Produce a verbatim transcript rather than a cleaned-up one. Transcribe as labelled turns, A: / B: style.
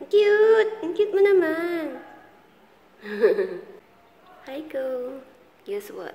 A: Cute! Ang cute mo naman. Hi, go. Guess what?